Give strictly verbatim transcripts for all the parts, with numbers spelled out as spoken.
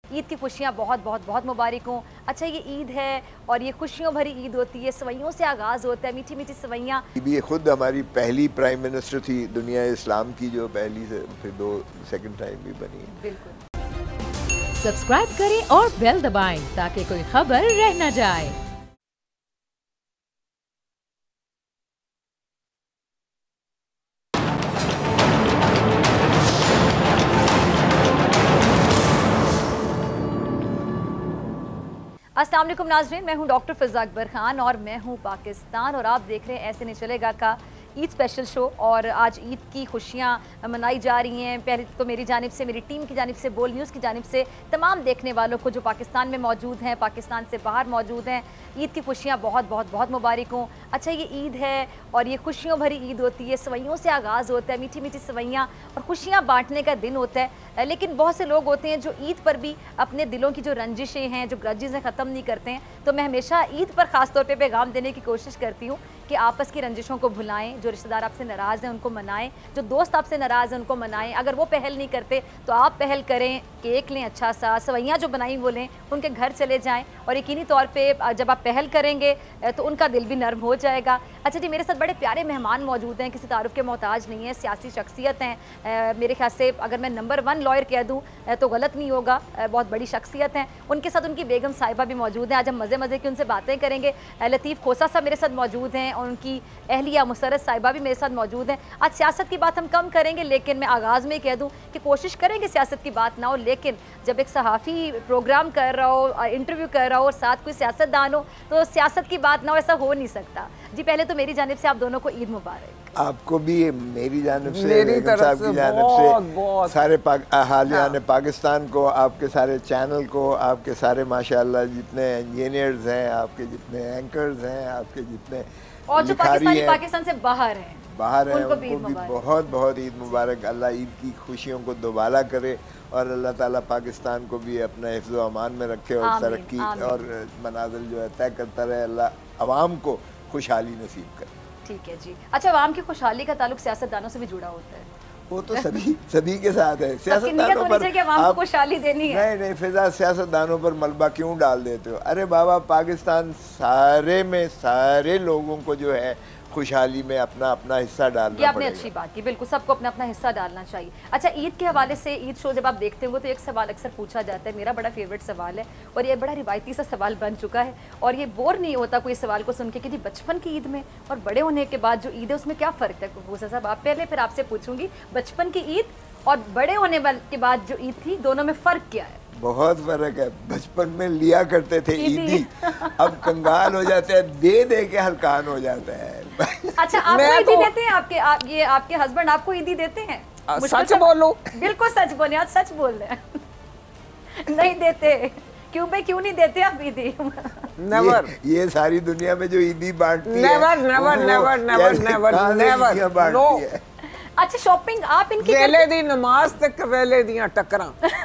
ईद की खुशियाँ बहुत बहुत बहुत मुबारक हों। अच्छा, ये ईद है और ये खुशियों भरी ईद होती है, सवैयों से आगाज़ होता है, मीठी मीठी सवैयाँ। ये खुद हमारी पहली प्राइम मिनिस्टर थी दुनिया इस्लाम की, जो पहली से फिर दो सेकंड टाइम भी बनी है। बिल्कुल। सब्सक्राइब करें और बेल दबाएं ताकि कोई खबर रह न जाए। अस्सलाम वालेकुम नाज़रीन, मैं हूं डॉक्टर फ़िज़ा अकबर खान और मैं हूं पाकिस्तान और आप देख रहे हैं ऐसे नहीं चलेगा का ईद स्पेशल शो। और आज ईद की खुशियां मनाई जा रही हैं। पहले तो मेरी जानिब से, मेरी टीम की जानिब से, बोल न्यूज़ की जानिब से तमाम देखने वालों को जो पाकिस्तान में मौजूद हैं, पाकिस्तान से बाहर मौजूद हैं, ईद की खुशियां बहुत बहुत बहुत मुबारक हों। अच्छा, ये ईद है और ये खुशियों भरी ईद होती है, सवैयों से आगाज़ होता है, मीठी मीठी सवैयाँ और खुशियाँ बाँटने का दिन होता है। लेकिन बहुत से लोग होते हैं जो ईद पर भी अपने दिलों की जो रंजिशें हैं, जो ग्रजेस हैं, ख़त्म नहीं करते हैं। तो मैं हमेशा ईद पर ख़ास तौर पे पैगाम देने की कोशिश करती हूँ कि आपस की रंजिशों को भुलाएं, जो रिश्तेदार आपसे नाराज़ हैं उनको मनाएं, जो दोस्त आपसे नाराज़ हैं उनको मनाएं। अगर वो पहल नहीं करते तो आप पहल करें, केक लें अच्छा सा, सवैयाँ जो बनाई वो लें, उनके घर चले जाएँ और यकीनी तौर पर जब आप पहल करेंगे तो उनका दिल भी नर्म हो जाएगा। अच्छा जी, मेरे साथ बड़े प्यारे मेहमान मौजूद हैं, किसी तारुफ के मोहताज नहीं है, सियासी शख्सियत हैं। मेरे ख्याल से अगर मैं नंबर वन लॉयर कह दूँ तो गलत नहीं होगा, बहुत बड़ी शख्सियत हैं। उनके साथ उनकी बेगम साहिबा भी मौजूद हैं। आज हम मज़े मज़े की उनसे बातें करेंगे। लतीफ़ खोसा साहब मेरे साथ मौजूद हैं और उनकी अहलिया मुसरत साहिबा भी मेरे साथ मौजूद हैं। आज सियासत की बात हम कम करेंगे, लेकिन मैं आगाज़ में कह दूँ कि कोशिश करेंगे सियासत की बात ना हो, लेकिन जब एक सहाफ़ी प्रोग्राम कर रहा हो, इंटरव्यू कर रहा हो और साथ कोई सियासतदान हो तो सियासत की बात ना हो, ऐसा हो नहीं सकता। जी, पहले तो मेरी जानिब से आप दोनों को ईद मुबारक। आपको भी मेरी जानिब से, मेरी तरफ साहब से की जानिब बहुत, से, बहुत। सारे पाक, हालिया हाँ। ने पाकिस्तान को, आपके सारे चैनल को, आपके सारे माशाल्लाह जितने इंजीनियर्स हैं, आपके जितने एंकर्स हैं, आपके जितने और जो पाकिस्तानी हैं, पाकिस्तान से बाहर हैं बाहर हैं, उनको उनको भी भी बहुत बहुत ईद मुबारक। अल्लाह ईद की खुशियों को दोबारा करे और अल्लाह ताला पाकिस्तान को भी अपना हिफ्ज़ व अमान में रखे और तरक्की और मनाज़िल जो है तय करता रहे। अल्लाह अवाम को खुशहाली नसीब करे। ठीक है जी। अच्छा, अवाम की खुशहाली का ताल्लुक सियासतदानों से भी जुड़ा होता है? वो तो सभी सभी के साथ है। सियासतदानों पर आप खुशहाली देनी है। नहीं नहीं फिजा, सियासतदानों पर मलबा क्यों डाल देते हो? अरे बाबा, पाकिस्तान सारे में सारे लोगों को जो है खुशहाली में अपना अपना हिस्सा डालना। ये आपने अच्छी बात की, बिल्कुल सबको अपना अपना हिस्सा डालना चाहिए। अच्छा, ईद के हवाले से, ईद शो जब आप देखते होंगे तो एक सवाल अक्सर पूछा जाता है, मेरा बड़ा फेवरेट सवाल है और ये बड़ा रिवायती सा सवाल बन चुका है और ये बोर नहीं होता कोई सवाल को सुन के कि जी बचपन की ईद में और बड़े होने के बाद जो ईद है उसमें क्या फ़र्क है? खूसा साहब आप पहले, फिर आपसे पूछूंगी बचपन की ईद और बड़े होने के बाद जो ईद थी, दोनों में फ़र्क क्या है? बहुत फर्क है। बचपन में लिया करते थे ईदी, अब कंगाल हो जाते हैं, दे दे के हलकान हो जाता है। अच्छा, आपको ईदी तो... देते हैं आपके आप, ये आपके हस्बैंड आपको ईदी देते हैं? सच बोलो। बिल्कुल सच बोले, आज सच बोल रहे हैं। नहीं देते क्यों भाई, क्यों नहीं देते आप ईदी? नेवर। ये, ये सारी दुनिया में जो ईदी बांटती है, never never never never never never no. अच्छा, शॉपिंग आप इनकी वेले दी नमाज तक वेले दियां टकरां।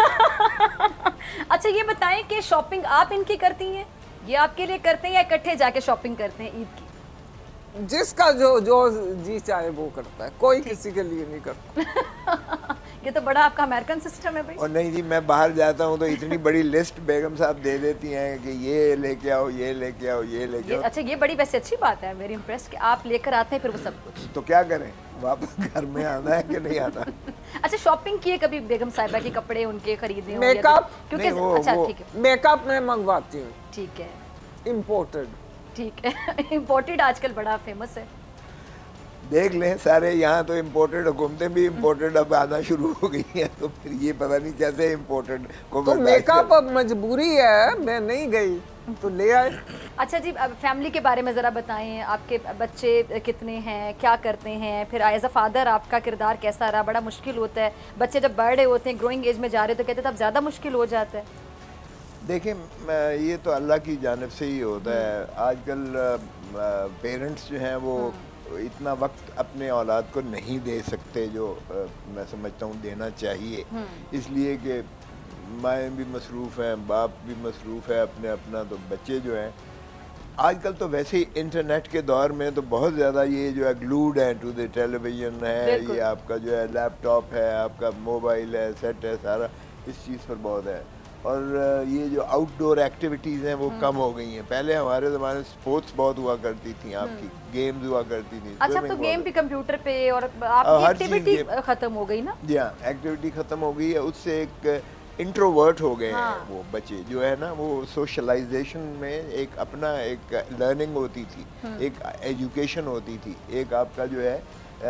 अच्छा, ये बताएं कि शॉपिंग आप इनकी करती हैं, ये आपके लिए करते हैं या इकट्ठे जाके शॉपिंग करते हैं ईद की? जिसका जो जो जी चाहे वो करता है, कोई किसी के लिए नहीं करता। ये तो बड़ा आपका अमेरिकन सिस्टम है भाई। और नहीं जी, मैं बाहर जाता हूँ तो इतनी बड़ी लिस्ट बेगम साहब दे देती हैं कि ये लेके आओ, ये लेके आओ, ये लेके आओ। अच्छा, ये बड़ी वैसे अच्छी बात है, वेरी इम्प्रेस्ड कि आप लेकर आते हैं फिर वो सब कुछ। तो क्या करें, वापस घर में आना है कि नहीं आना? अच्छा, शॉपिंग की है कभी बेगम साहिबा के कपड़े उनके खरीदे? मेकअप, क्योंकि अच्छा ठीक है, मेकअप में मंगवाती हूँ। ठीक है, इम्पोर्टेड। ठीक है, इम्पोर्टेड आजकल बड़ा फेमस है। देख लें, सारे यहाँ तो इम्पोर्टेड, हुकूमतें भी इम्पोर्टेड अब आना शुरू हो गई हैं, तो फिर ये पता नहीं कैसे इम्पोर्टेड को। तो मेकअप अब मजबूरी है, मैं नहीं गई तो ले आए। अच्छा जी, अब फैमिली के बारे में ज़रा बताएं, आपके बच्चे कितने हैं, क्या करते हैं, फिर एज अ फादर आपका किरदार कैसा रहा? बड़ा मुश्किल होता है, बच्चे जब बड़े होते हैं, ग्रोइंग एज में जा रहे तो कहते तब ज़्यादा मुश्किल हो जाता है। देखिए, ये तो अल्लाह की जानिब से ही होता है। आजकल पेरेंट्स जो हैं वो इतना वक्त अपने औलाद को नहीं दे सकते जो आ, मैं समझता हूँ देना चाहिए, इसलिए कि माएँ भी मसरूफ़ हैं, बाप भी मसरूफ़ है अपने अपना, तो बच्चे जो हैं आजकल तो वैसे ही इंटरनेट के दौर में तो बहुत ज़्यादा ये जो है ग्लूड है टू द टेलीविज़न है, ये आपका जो है लैपटॉप है, आपका मोबाइल है, सेट है, सारा इस चीज़ पर बहुत है। और ये जो आउटडोर एक्टिविटीज़ हैं वो कम हो गई हैं। पहले हमारे ज़माने में स्पोर्ट्स बहुत हुआ करती थी, आपकी गेम्स हुआ करती थी। अच्छा, तो गेम भी कंप्यूटर पे और आपकी एक्टिविटी खत्म हो गई ना? जी हाँ, एक्टिविटी खत्म हो गई है। उससे एक इंट्रोवर्ट हो गए हाँ। हैं वो बच्चे जो है ना, वो सोशलाइजेशन में एक अपना एक लर्निंग होती थी, एक एजुकेशन होती थी, एक आपका जो है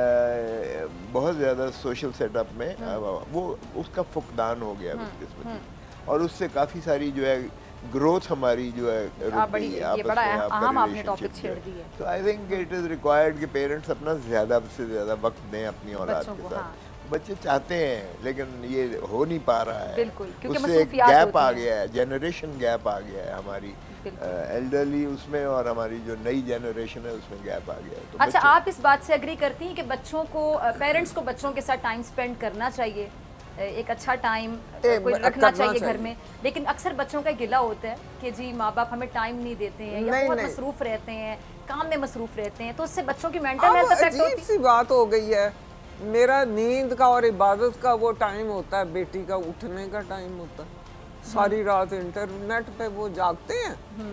आ, बहुत ज़्यादा सोशल सेटअप में वो उसका फुकदान हो गया बदकिस्मती, और उससे काफ़ी सारी जो है ग्रोथ हमारी जो है रुक गई है आपस में, आपका रिलेशनशिप है। तो I think it is required कि पेरेंट्स अपना ज़्यादा से ज़्यादा वक्त दें अपनी औलाद के साथ। हाँ। बच्चे चाहते हैं लेकिन ये हो नहीं पा रहा है, उससे एक गैप आ गया है, जनरेशन गैप आ गया है हमारी एल्डरली उसमें, और हमारी जो नई जनरेशन है उसमें गैप आ गया है। तो अच्छा, आप इस बात से एग्री करती हैं कि बच्चों को, पेरेंट्स को बच्चों के साथ टाइम स्पेंड करना चाहिए, एक अच्छा टाइम कोई रखना चाहिए घर में, लेकिन अक्सर बच्चों का गिला होता है कि जी माँ बाप हमें टाइम नहीं देते हैं या बहुत मसरूफ रहते हैं, काम में मसरूफ रहते हैं, तो उससे बच्चों की मेंटल हेल्थ अफेक्ट होती है। अजीब सी बात हो गई है। मेरा नींद का और इबादत का वो टाइम होता है, बेटी का उठने का टाइम होता है, सारी रात इंटरनेट पे वो जागते हैं,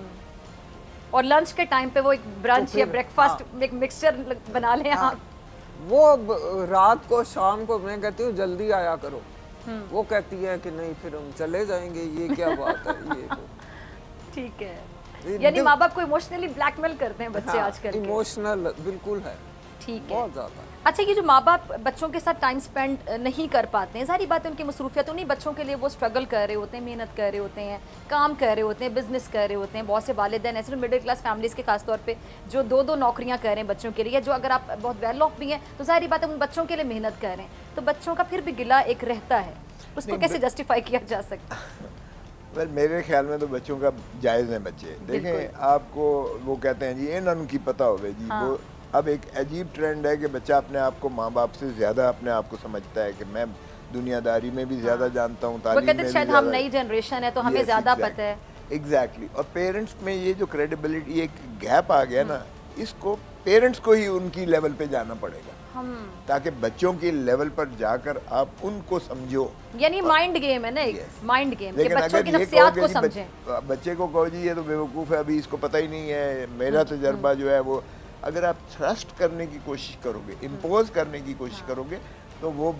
और लंच के टाइम पे वो एक ब्रंच या ब्रेकफास्ट एक मिक्सचर बना लें आप। वो रात को शाम को मैं कहती हूँ जल्दी आया करो, वो कहती है कि नहीं फिर हम चले जाएंगे, ये क्या बात है ये वो। ठीक है, यानी माँ बाप को इमोशनली ब्लैकमेल करते हैं बच्चे आजकल। इमोशनल बिल्कुल है, ठीक है, बहुत ज्यादा। अच्छा, ये जो माँ बाप बच्चों के साथ टाइम स्पेंड नहीं कर पाते हैं, सारी बातें उनकी मसरूफियत, उन्हीं बच्चों के लिए वो स्ट्रगल कर रहे होते हैं, मेहनत कर रहे होते हैं, काम कर रहे होते हैं, बिजनेस कर रहे होते हैं। बहुत से वालिदैन ऐसे मिडिल क्लास फैमिलीज़ के खासतौर पे जो दो दो नौकरियाँ कर रहे हैं बच्चों के लिए, जो अगर आप बहुत वेल ऑफ भी हैं तो सारी बातें उन बच्चों के लिए मेहनत कर रहे हैं, तो बच्चों का फिर भी गिला एक रहता है, उसको कैसे जस्टिफाई किया जा सकता है? वेल मेरे ख्याल में तो बच्चों का जायज़ है। बच्चे देखें, आपको वो कहते हैं जी इन्होंने की पता होवे जी, वो अब एक अजीब ट्रेंड है कि बच्चा अपने आप को माँ बाप से ज़्यादा अपने आप को समझता है कि मैं दुनियादारी में भी ज़्यादा जानता हूँ, तालीम में भी शायद हम नई जनरेशन है तो हमें ज़्यादा पता है। एग्जैक्टली, और पेरेंट्स में ये जो क्रेडिबिलिटी एक गैप आ गया ना, इसको पेरेंट्स को ही उनकी लेवल पे जाना पड़ेगा ताकि बच्चों के लेवल पर जाकर आप उनको समझो। यानी माइंड गेम है ना, एक माइंड गेम कि बच्चों की नफ्सियात को समझें। बच्चे को कहो जी ये तो बेवकूफ़ है, अभी इसको पता ही नहीं है, मेरा तजर्बा जो है वो, अगर आप ट्रस्ट करने की कोशिश करोगे, इम्पोज करने की कोशिश करोगे, तो वो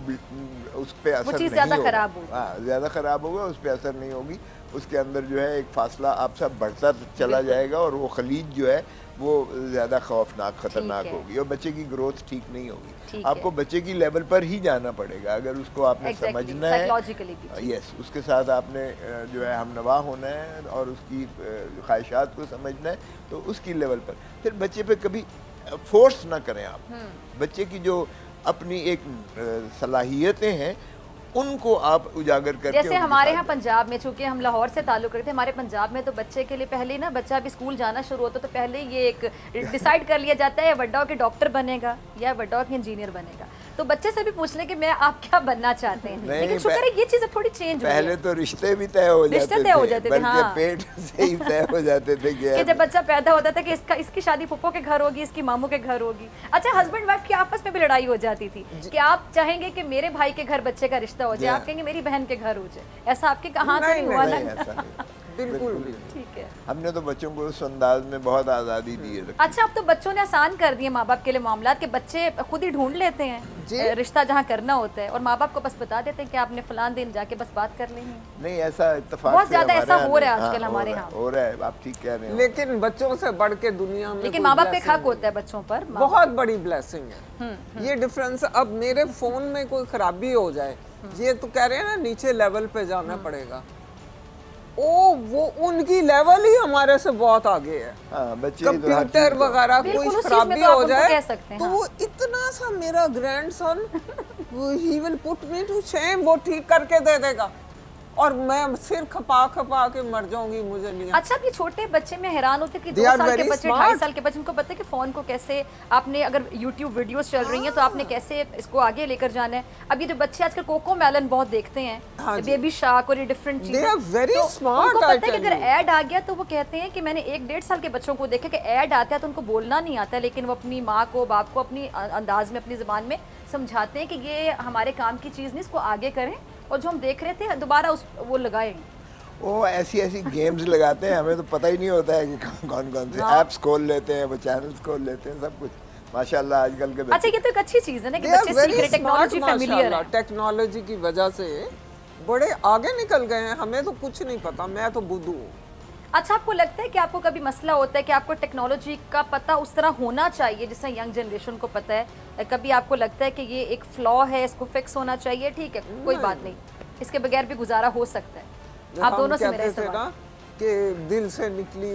उस पर असर नहीं ज़्यादा होगा। खराब होगा, हाँ ज़्यादा ख़राब होगा, उस पर असर नहीं होगी, उसके अंदर जो है एक फासला आपसे बढ़ता चला जाएगा, और वो खलीज जो है वो ज़्यादा खौफनाक ख़तरनाक होगी, और बच्चे की ग्रोथ ठीक नहीं होगी। आपको बच्चे की लेवल पर ही जाना पड़ेगा, अगर उसको आपने exactly, समझना है, यस, उसके साथ आपने जो है हमनवा होना है और उसकी ख्वाहिशात को समझना है, तो उसकी लेवल पर फिर बच्चे पे कभी फोर्स ना करें आप। बच्चे की जो अपनी एक सलाहियतें हैं उनको आप उजागर करके, जैसे हमारे यहाँ पंजाब में, चूंकि हम लाहौर से ताल्लुक़ रखते हैं, हमारे पंजाब में तो बच्चे के लिए पहले ना, बच्चा अभी स्कूल जाना शुरू होता तो पहले ये एक डिसाइड कर लिया जाता है या बड़ा के डॉक्टर बनेगा या बड़ा के इंजीनियर बनेगा, तो बच्चे से भी पूछ लें कि मैं आप क्या बनना चाहते हैं। लेकिन शुक्र है ये चीज़ें थोड़ी चेंज हुई है। पहले तो रिश्ते भी तय हो जाते तय हो जाते थे, हाँ, पेट से ही तय हो जाते थे कि जब बच्चा पैदा होता था कि इसका इसकी शादी फूफो के घर होगी, इसकी मामू के घर होगी। अच्छा, हस्बैंड वाइफ की आपस में भी लड़ाई हो जाती थी कि आप चाहेंगे कि मेरे भाई के घर बच्चे का रिश्ता हो जाए, आप कहेंगे मेरी बहन के घर हो जाए, ऐसा आपके कहाँ से हुआ ना? बिल्कुल ठीक है, हमने तो बच्चों को उस अंदाज में बहुत आज़ादी दी है। अच्छा, अब तो बच्चों ने आसान कर दिए माँ बाप के लिए मामला, कि बच्चे खुद ही ढूंढ लेते हैं रिश्ता जहाँ करना होता है, और माँ बाप को बस बता देते हैं कि आपने फलान दिन जाके बस बात कर लेनी है। नहीं, ऐसा इत्तेफाक बहुत ज्यादा ऐसा हो रहा है आजकल हमारे यहाँ, हो रहा है, आप ठीक कह रहे हैं। लेकिन बच्चों से बढ़ के दुनिया में, लेकिन माँ बाप का हक होता है बच्चों पर, बहुत बड़ी ब्लेसिंग है ये डिफरेंस। अब मेरे फोन में कोई खराबी हो जाए, ये तो कह रहे हैं ना नीचे लेवल पे जाना पड़ेगा, ओ वो उनकी लेवल ही हमारे से बहुत आगे है। हाँ, बच्चे कंप्यूटर वगैरह कोई खराबी हो जाए तो वो इतना सा, मेरा grandson he will put me to shame, वो ठीक करके दे देगा और मैं सिर खपा खपा के मर जाऊंगी, मुझे नहीं। अच्छा, ये छोटे बच्चे में हैरान होते कि दो साल के बच्चे, ढाई साल के बच्चे, उनको पता है कि फोन को कैसे आपने, अगर यूट्यूब वीडियोस चल रही हैं तो आपने कैसे इसको आगे लेकर जाना है। अब ये जो बच्चे आजकल कोको मेलन बहुत देखते हैं, हाँ बेबी शार्क और ये डिफरेंट चीजें, तो उनको पता है कि अगर ऐड आ गया तो वो कहते हैं कि मैंने एक डेढ़ साल के बच्चों को देखा कि ऐड आता है तो उनको बोलना नहीं आता, लेकिन वो अपनी माँ को, बाप को अपनी अंदाज में, अपनी ज़बान में समझाते हैं कि ये हमारे काम की चीज़ नहीं, इसको आगे करें, और जो हम देख रहे थे दोबारा उस वो लगाए। वो ऐसी ऐसी गेम्स लगाते हैं, हमें तो पता ही नहीं होता है कि कौन कौन से ऐप्स खोल लेते हैं, वो चैनल्स खोल लेते हैं, सब कुछ माशाल्लाह आजकल के। अच्छा, ये तो एक अच्छी चीज़ है ना कि बच्चे सीख रहे, टेक्नोलॉजी फेमिलियर है। टेक्नोलॉजी की वजह से बड़े आगे निकल गए हैं, हमें तो कुछ नहीं पता, मैं तो बुद्धू हूँ। अच्छा, आपको लगता है कि आपको कभी मसला होता है कि आपको टेक्नोलॉजी का पता उस तरह होना चाहिए जिससे यंग जनरेशन को पता है, कभी आपको लगता है कि ये एक फ्लॉ है, इसको फिक्स होना चाहिए, ठीक है कोई बात नहीं, इसके बगैर भी गुजारा हो सकता है? आप दोनों से मेरा सवाल कि दिल से निकली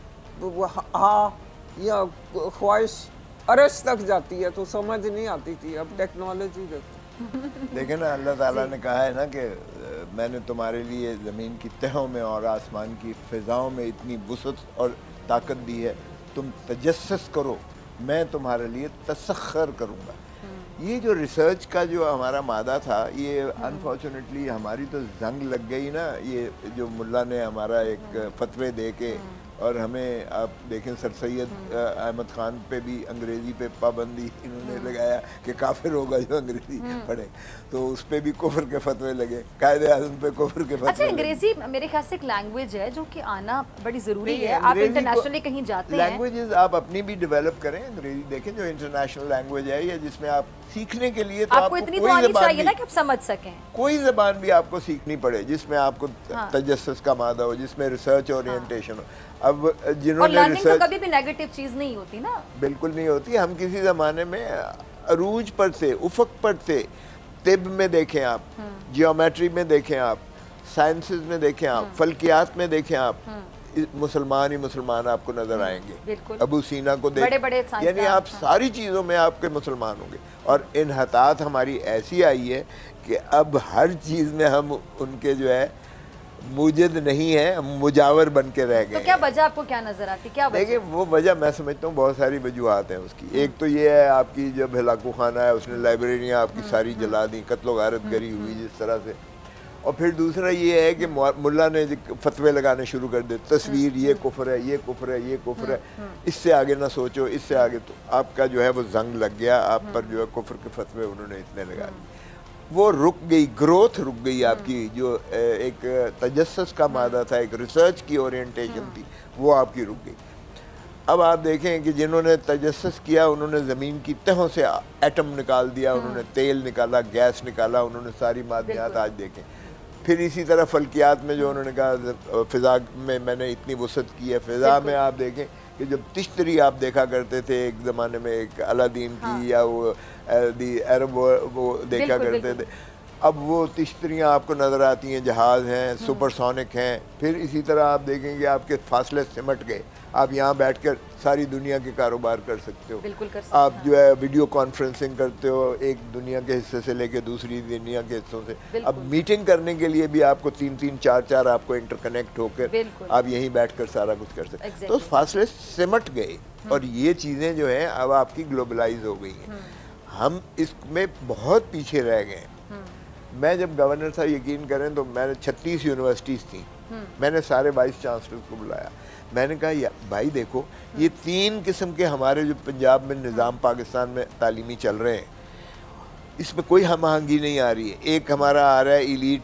हुई हाँ या ख्वाहिश अरश तक जाती है तो समझ नहीं आती थी, अब टेक्नोलॉजी देखो। देखें ना, अल्लाह ताला ने कहा है ना कि मैंने तुम्हारे लिए ज़मीन की तहों में और आसमान की फ़िज़ाओं में इतनी वुसअत और ताकत दी है, तुम तजस्सुस करो, मैं तुम्हारे लिए तसख्खुर करूँगा। ये जो रिसर्च का जो हमारा मादा था, ये अनफॉर्चुनेटली हमारी तो जंग लग गई ना, ये जो मुल्ला ने हमारा एक फतवे दे के, और हमें आप देखें सर सैयद अहमद ख़ान पे भी अंग्रेज़ी पे पाबंदी इन्होंने लगाया कि काफिर होगा जो अंग्रेज़ी पढ़े, तो उस पर भी कुफ्र के फतवे लगे, कायदे आज़म पे कुफ्र के फतवे। अच्छा, अंग्रेज़ी मेरे ख्याल से एक लैंग्वेज है जो कि आना बड़ी ज़रूरी है, आप इंटरनेशनली कहीं जाते हैं, लैंग्वेजेस आप अपनी भी डेवलप करें। अंग्रेज़ी देखें जो इंटरनेशनल लैंग्वेज है, या जिसमें आप सीखने के लिए तो आपको आपको इतनी तो आनी चाहिए ना कि आप समझ सकें, कोई ज़बान भी आपको सीखनी पड़े जिसमें आपको हाँ। तजस्सुस का मादा हो, जिसमें रिसर्च ओरिएंटेशन हो। अब जिन्होंने रिसर्च तो कभी भी नेगेटिव चीज़ नहीं होती ना, बिल्कुल नहीं होती। हम किसी ज़माने में अरूज पर थे, उफक पर थे, तिब में देखें आप, जियोमेट्री में देखें आप, साइंसेस में देखें आप, फल्कियात में देखें आप, मुसलमान ही मुसलमान आपको नजर आएंगे। अबू सीना को देख, यानी आप सारी चीज़ों में आपके मुसलमान होंगे। और इन हतात हमारी ऐसी आई है कि अब हर चीज़ में हम उनके जो है मुजिद नहीं है, हम मुजावर बन के रह गए। तो क्या वजह आपको क्या नजर आती, क्या वजह? देखिए वो वजह मैं समझता हूँ बहुत सारी वजूहत हैं उसकी। एक तो ये है आपकी जब हिलाकू खाना है, उसने लाइब्रेरियाँ आपकी सारी जला दी, कत्लो गारत गरी हुई जिस तरह से। और फिर दूसरा ये है कि मुल्ला ने फतवे लगाने शुरू कर दे, तस्वीर ये कुफ्र है, ये कुफ्र है, ये कुफ्र है, इससे आगे ना सोचो, इससे आगे, तो आपका जो है वो जंग लग गया, आप पर जो है कुफ्र के फतवे उन्होंने इतने लगा दिए, वो रुक गई, ग्रोथ रुक गई आपकी। जो एक तजस्सुस का मादा था, एक रिसर्च की ओरिएंटेशन थी, वो आपकी रुक गई। अब आप देखें कि जिन्होंने तजस्सुस किया उन्होंने ज़मीन की तहों से एटम निकाल दिया, उन्होंने तेल निकाला, गैस निकाला, उन्होंने सारी मादनियात आज देखें। फिर इसी तरह फल्कियात में जो उन्होंने कहा फ़िज़ा में मैंने इतनी वसअत की है, फ़िज़ा में आप देखें कि जब तिश्तरी आप देखा करते थे एक ज़माने में, एक अलादीन की हाँ। या वो दी अरब वो, वो देखा बिल्कुल, करते बिल्कुल। थे, अब वो तिश्तरियाँ आपको नज़र आती हैं, जहाज़ हैं, सुपरसोनिक हैं। फिर इसी तरह आप देखेंगे आपके फासले सिमट गए, आप यहाँ बैठकर सारी दुनिया के कारोबार कर सकते हो, बिल्कुल कर सकते, आप हाँ। जो है वीडियो कॉन्फ्रेंसिंग करते हो एक दुनिया के हिस्से से लेके दूसरी दुनिया के हिस्सों से। अब मीटिंग करने के लिए भी आपको तीन तीन चार चार आपको इंटरकनेक्ट होकर आप यहीं बैठकर सारा कुछ कर सकते हैं। तो फासले सिमट गए और ये चीज़ें जो हैं अब आपकी ग्लोबलाइज हो गई हैं, हम इसमें बहुत पीछे रह गए। मैं जब गवर्नर था, यकीन करें तो मैंने छत्तीस यूनिवर्सिटीज़ थी, मैंने सारे वाइस चांसलर को बुलाया, मैंने कहा या भाई देखो ये तीन किस्म के हमारे जो पंजाब में निज़ाम पाकिस्तान में तालीमी चल रहे हैं, इसमें कोई हम आहंगी नहीं आ रही है। एक हमारा आ रहा है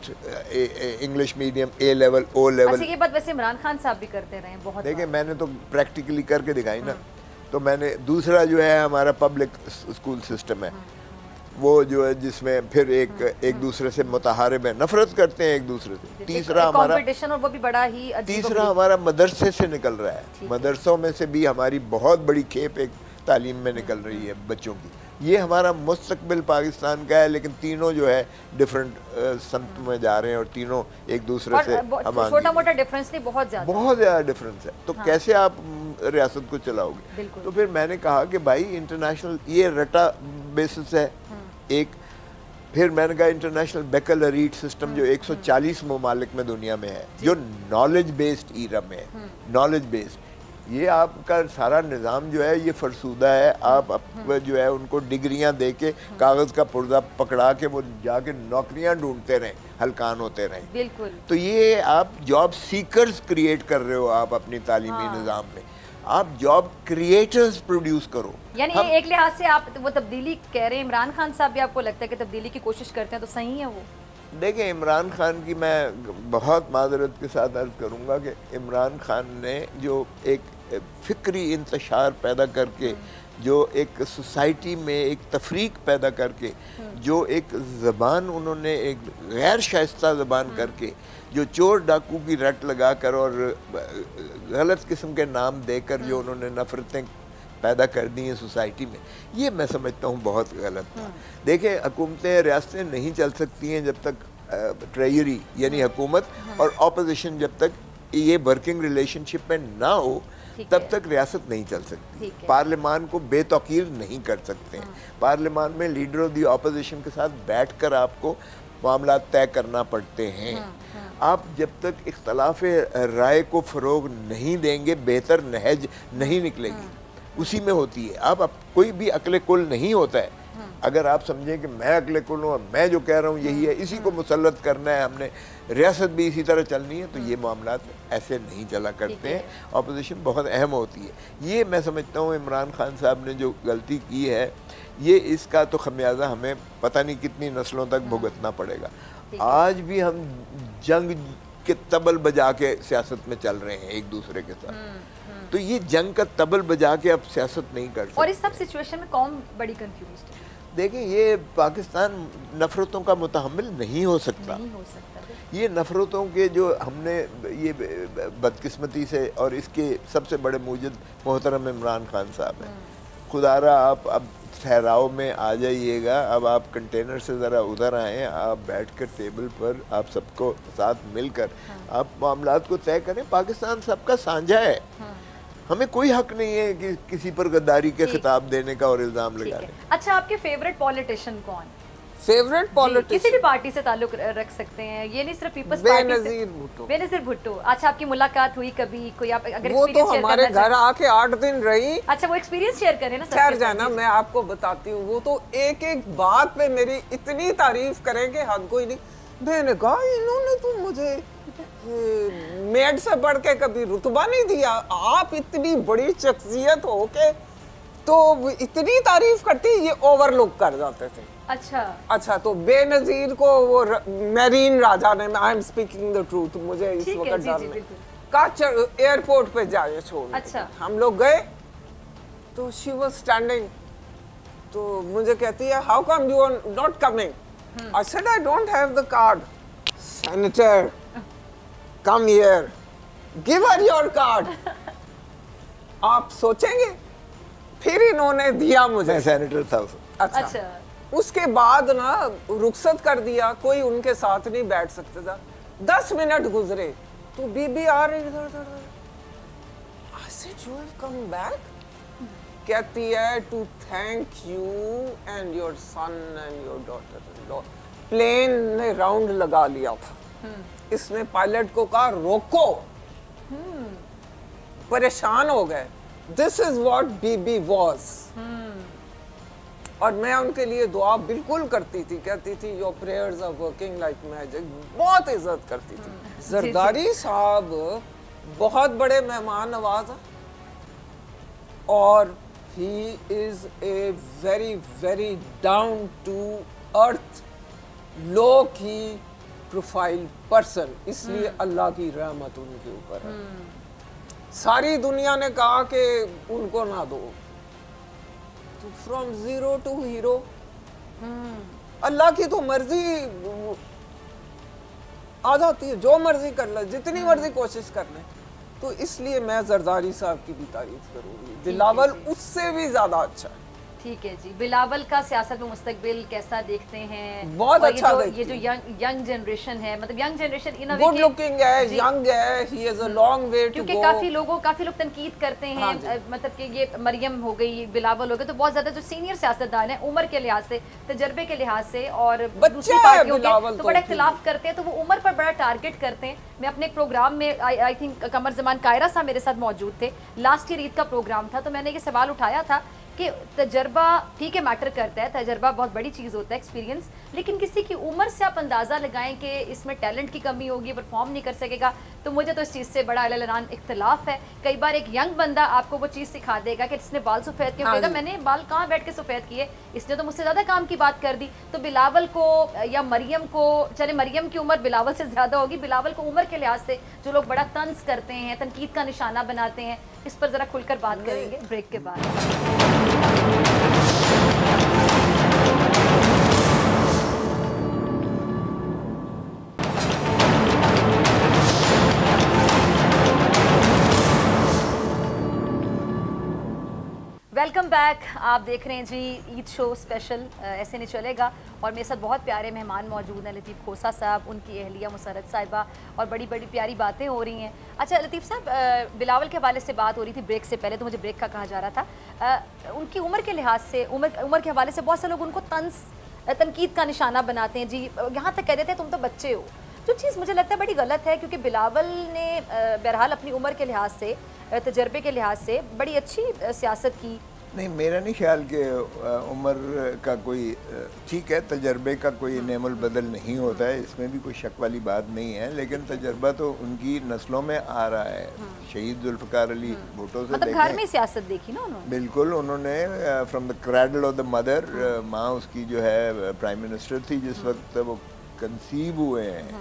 elite English medium A level O level. अच्छा, ये बात वैसे इमरान खान साहब भी करते रहे बहुत। देखिए मैंने तो प्रैक्टिकली करके दिखाई ना। तो मैंने दूसरा जो है हमारा पब्लिक स्कूल सिस्टम है, वो जो है जिसमें फिर एक एक दूसरे से मुताहारिब है, नफरत करते हैं एक दूसरे से। तीसरा हमारा कंपटीशन, और वो भी बड़ा ही तीसरा हमारा मदरसे से निकल रहा है, मदरसों में से भी हमारी बहुत बड़ी खेप एक तालीम में निकल रही है बच्चों की। ये हमारा मुस्तकबिल पाकिस्तान का है, लेकिन तीनों जो है डिफरेंट संत में जा रहे हैं और तीनों एक दूसरे से छोटा मोटा डिफरेंस नहीं, बहुत ज्यादा बहुत ज़्यादा डिफरेंस है। तो हाँ। कैसे आप रियासत को चलाओगे? तो फिर मैंने कहा कि भाई इंटरनेशनल ये रटा बेसिस है एक। फिर मैंने कहा इंटरनेशनल बैकलॉरेट सिस्टम जो एक सौ चालीस ममालिक में दुनिया में है, जो नॉलेज बेस्ड ईरा में है, नॉलेज बेस्ड, ये आपका सारा निज़ाम जो है ये फरसूदा है। आप जो है उनको डिग्रियां दे के कागज़ का पुर्जा पकड़ा के वो जाके नौकरियां ढूंढते रहें, हलकान होते रहें। बिल्कुल। तो ये आप जॉब सीकर्स क्रिएट कर रहे हो आप अपनी तालीमी हाँ। निज़ाम में, आप जॉब क्रिएटर्स प्रोड्यूस करो। यानी एक लिहाज से आप वो तब्दीली कह रहे हैं, इमरान खान साहब भी आपको लगता है कि तब्दीली की कोशिश करते हैं, तो सही है वो? देखिए, इमरान खान की मैं बहुत माजरत के साथ अर्ज करूँगा कि इमरान खान ने जो एक फ़िक्री इंतशार पैदा करके, जो एक सोसाइटी में एक तफरीक पैदा करके, जो एक ज़बान उन्होंने एक गैर शाइस्ता ज़बान करके, जो चोर डाकू की रट लगा कर और गलत किस्म के नाम देकर जो उन्होंने नफ़रतें पैदा कर दी हैं सोसाइटी में, ये मैं समझता हूँ बहुत गलत था। देखिए, हुकूमतें, रियासतें नहीं चल सकती हैं जब तक ट्रेजरी यानी हुकूमत और अपोजिशन जब तक ये वर्किंग रिलेशनशिप में ना हो, तब तक रियासत नहीं चल सकती। पार्लियामान को बेतौकीर नहीं कर सकते। पार्लियामान में लीडर ऑफ द अपोजिशन के साथ बैठकर आपको मामला तय करना पड़ते हैं। आप जब तक इख्तलाफ राय को फ़रोग नहीं देंगे, बेहतर नहज नहीं निकलेगी, उसी में होती है। आप, आप कोई भी अक्ल कुल नहीं होता है। अगर आप समझें कि मैं अक्ल कुल हूँ और मैं जो कह रहा हूँ यही है, इसी को मुसल्लत करना है, हमने रियासत भी इसी तरह चलनी है, तो ये मामला ऐसे नहीं चला करते हैं। अपोजिशन बहुत अहम होती है। ये मैं समझता हूँ इमरान खान साहब ने जो गलती की है, ये इसका तो खमियाजा हमें पता नहीं कितनी नस्लों तक भुगतना पड़ेगा। आज भी हम जंग के तबल बजा के सियासत में चल रहे हैं एक दूसरे के साथ, तो ये जंग का तबल बजा के अब सियासत नहीं कर सकते। और इस सब सिचुएशन में कौन बड़ी कंफ्यूज्ड है? देखिए, ये पाकिस्तान नफ़रतों का मुतहम्मिल नहीं हो सकता, नहीं हो सकता। ये नफ़रतों के जो हमने ये बदकिस्मती से, और इसके सबसे बड़े मूजिद मोहतरम इमरान खान साहब हैं। खुदारा आप अब ठहराव में आ जाइएगा, अब आप कंटेनर से ज़रा उधर आएँ, आप बैठकर टेबल पर आप सबको साथ मिलकर आप मामलात को तय करें। पाकिस्तान सबका साझा है, हमें कोई हक नहीं है कि किसी पर गद्दारी के खिताब देने का और इल्ज़ाम लगाने। अच्छा, आपके फेवरेट पॉलिटिशियन कौन? फेवरेट पॉलिटिशियन किसी भी पार्टी से ताल्लुक रख सकते हैं, ये नहीं सिर्फ पीपल्स पार्टी से। बेनज़ीर भुट्टो। बेनज़ीर भुट्टो। अच्छा, आपकी मुलाकात हुई कभी? कोई आप अगर वो तो हमारे घर आके आठ दिन रही। अच्छा, वो एक्सपीरियंस शेयर करें ना। खैर जाना, मैं आपको बताती हूँ, वो तो एक एक बात पे मेरी इतनी तारीफ करेंगे, हद कोई नहीं। मैंने कहा इन्होंने तो मुझे मेड से बढ़ के कभी रुतबा नहीं दिया। आप इतनी बड़ी शख्सियत हो के तो इतनी तारीफ करती, ये ओवरलुक कर जाते थे। अच्छा अच्छा, तो बेनज़ीर को वो मेरीन राजा ने, I am speaking the truth, मुझे इस वक्त डर नहीं, का एयरपोर्ट पे जाए छोड़। अच्छा, हम लोग गए तो शी वाज स्टैंडिंग, तो मुझे कहती है how come you are not coming. I said I don't have the card. Senator come here, give her your card. आप सोचेंगे, फिर इन्होंने दिया मुझे। सेनेटर था। अच्छा, अच्छा। उसके बाद ना रुखसत कर दिया, कोई उनके साथ नहीं बैठ सकता था। दस मिनट गुजरे तो बीबी आ रही इधर उधर। I said you have come back? कहती है to thank you and your son and your daughter. Plane ने राउंड लगा लिया था, इसने पायलट को कहा रोको, परेशान हो गए। This is what Bibi was. और मैं उनके लिए दुआ बिल्कुल करती थी, कहती थी your prayers are working like magic, बहुत इज्जत करती थी। जरदारी साहब बहुत बड़े मेहमान नवाज हैं और he is a very very down to earth, low key profile person, इसलिए अल्लाह की रहमत उनके ऊपर है। सारी दुनिया ने कहा कि उनको ना दो, तो फ्रॉम जीरो टू हीरो। अल्लाह की तो मर्जी आ जाती है, जो मर्जी कर ले, जितनी मर्जी कोशिश कर ले। तो इसलिए मैं जरदारी साहब की भी तारीफ करूंगी। बिलावल उससे भी ज्यादा अच्छा है। ठीक है जी। बिलावल का सियासत में मुस्तकबिल कैसा देखते हैं? बहुत अच्छा ये जो, ये जो यंग यंग जनरेशन है, मतलब young generation in good looking है, यंग है, he has a long way to go. क्योंकि काफी लोगों काफी लोग तनकीद करते हैं, हाँ मतलब कि ये मरियम हो गई, बिलावल हो गए, तो बहुत ज्यादा जो सीनियर सियासतदान है उम्र के लिहाज से, तजर्बे के लिहाज से और दूसरी पार्टियों के तो बड़ा इख्तिलाफ करते हैं, तो वो उम्र पर बड़ा टारगेट करते हैं। मैं अपने एक प्रोग्राम में आई थिंक कमर जमान कायरा साहब मेरे साथ मौजूद थे, लास्ट ईयर ईद का प्रोग्राम था, तो मैंने ये सवाल उठाया था कि तजर्बा ठीक है मैटर करता है, तजर्बा बहुत बड़ी चीज़ होता है, एक्सपीरियंस, लेकिन किसी की उम्र से आप अंदाज़ा लगाएं कि इसमें टैलेंट की कमी होगी, परफॉर्म नहीं कर सकेगा, तो मुझे तो इस चीज़ से बड़ा एलान इख्तलाफ है। कई बार एक यंग बंदा आपको वो चीज़ सिखा देगा कि इसने बाल सफ़ेद क्यों किया, मैंने बाल कहाँ बैठ के सफ़ेद किए, इसने तो मुझसे ज़्यादा काम की बात कर दी। तो बिलावल को या मरियम को, चले मरियम की उम्र बिलावल से ज़्यादा होगी, बिलावल को उम्र के लिहाज से जो लोग बड़ा तंज करते हैं, तनकीद का निशाना बनाते हैं, इस पर ज़रा खुलकर बात करेंगे ब्रेक के बाद। वेलकम बैक, आप देख रहे हैं जी ईद शो स्पेशल ऐसे नहीं चलेगा, और मेरे साथ बहुत प्यारे मेहमान मौजूद हैं, लतीफ़ खोसा साहब, उनकी अहलिया मुसरत साहिबा, और बड़ी बड़ी प्यारी बातें हो रही हैं। अच्छा लतीफ़ साहब, बिलावल के हवाले से बात हो रही थी ब्रेक से पहले, तो मुझे ब्रेक का कहा जा रहा था, आ, उनकी उम्र के लिहाज से, उम्र उम्र के हवाले से बहुत से लोग उनको तंज तनकीद का निशाना बनाते हैं जी, यहाँ तक कह देते हैं तुम तो बच्चे हो, जो चीज़ मुझे लगता है बड़ी गलत है, क्योंकि बिलावल ने बहरहाल अपनी उम्र के लिहाज से, तजर्बे के लिहाज से बड़ी अच्छी सियासत की। नहीं, मेरा नहीं ख्याल कि उम्र का कोई, ठीक है तजर्बे का कोई नेमुल बदल नहीं होता है, इसमें भी कोई शक वाली बात नहीं है, लेकिन तजर्बा तो उनकी नस्लों में आ रहा है। शहीद जुल्फ़िकार अली भुट्टो से मतलब घर में सियासत देखी ना उन्होंने, बिल्कुल, उन्होंने from the cradle of the mother, माँ उसकी जो है प्राइम मिनिस्टर थी जिस वक्त वो कंसीव हुए हैं,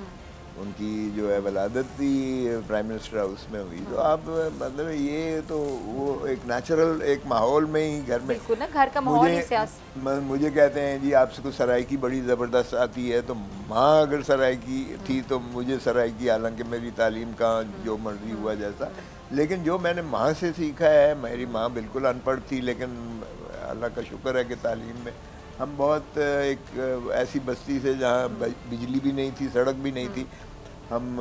उनकी जो है वलादत भी प्राइम मिनिस्टर हाउस में हुई, तो आप मतलब ये तो वो एक नेचुरल एक माहौल में ही घर में, बिल्कुल ना, घर का माहौल ही सियासत। मुझे कहते हैं जी आपसे कुछ सराइकी बड़ी ज़बरदस्त आती है, तो माँ अगर सराइकी थी तो मुझे सराइकी, हालांकि मेरी तालीम का जो मर्जी हुआ जैसा, लेकिन जो मैंने माँ से सीखा है, मेरी माँ बिल्कुल अनपढ़ थी, लेकिन अल्लाह का शुक्र है कि तालीम में हम बहुत एक ऐसी बस्ती से जहाँ बिजली भी नहीं थी, सड़क भी नहीं थी, हम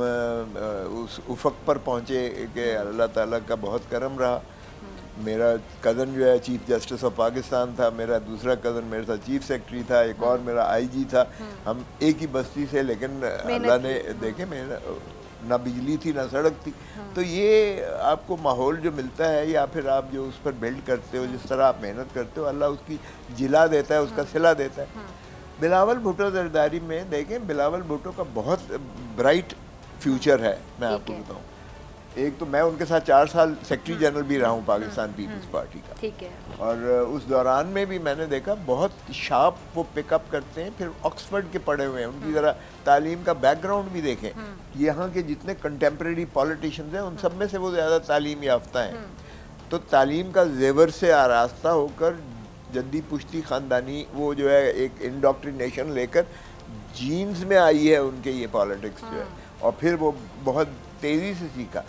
उस उफ़क़ पर पहुँचे कि अल्लाह ताला का बहुत करम रहा। मेरा कज़न जो है चीफ़ जस्टिस ऑफ पाकिस्तान था, मेरा दूसरा कज़न मेरे साथ चीफ़ सेक्रेटरी था, एक और मेरा आईजी था, हम एक ही बस्ती से, लेकिन अल्लाह ने देखे मेरा ना बिजली थी ना सड़क थी। तो ये आपको माहौल जो मिलता है या फिर आप जो उस पर बिल्ड करते हो, जिस तरह आप मेहनत करते हो, अल्लाह उसकी जिला देता है, उसका सिला देता है। बिलावल भुट्टो जरदारी में देखें, बिलावल भुट्टो का बहुत ब्राइट फ्यूचर है, मैं आपको बताऊं। एक तो मैं उनके साथ चार साल सेक्रेटरी जनरल भी रहा हूँ पाकिस्तान पीपल्स पार्टी का, ठीक है, और उस दौरान में भी मैंने देखा बहुत शार्प वो पिकअप करते हैं, फिर ऑक्सफर्ड के पढ़े हुए हैं, उनकी ज़रा तालीम का बैकग्राउंड भी देखें, यहाँ के जितने कंटेम्प्रेरी पॉलिटिशियंस हैं उन सब में से वो ज़्यादा तालीम याफ्ता हैं, तो तालीम का जेवर से आरास्ता होकर जद्दी पुश्ती ख़ानदानी वो जो है एक इंडोक्ट्रिनेशन लेकर जीन्स में आई है उनके ये पॉलिटिक्स जो है, और फिर वो बहुत तेज़ी से सीखा।